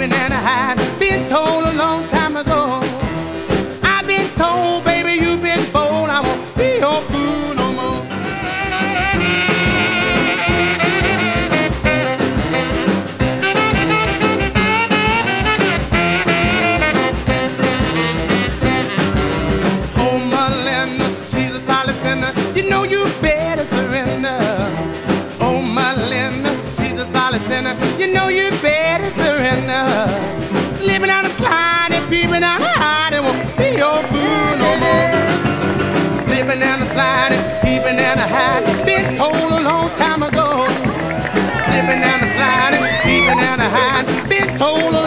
peeping and a hiding. Been told a long time ago. I've been told, baby, you've been bold. I won't be your fool no more. Oh, Melinda, she's a solid sinner. You know you better surrender. Oh, Melinda, she's a solid sinner. You know you better surrender. Slipping down the slide and peeping out the hide. It won't be your fool no more. Slipping down the slide and peeping down the hide. Been told a long time ago. Slipping down the slide and peeping down the hide. Been told a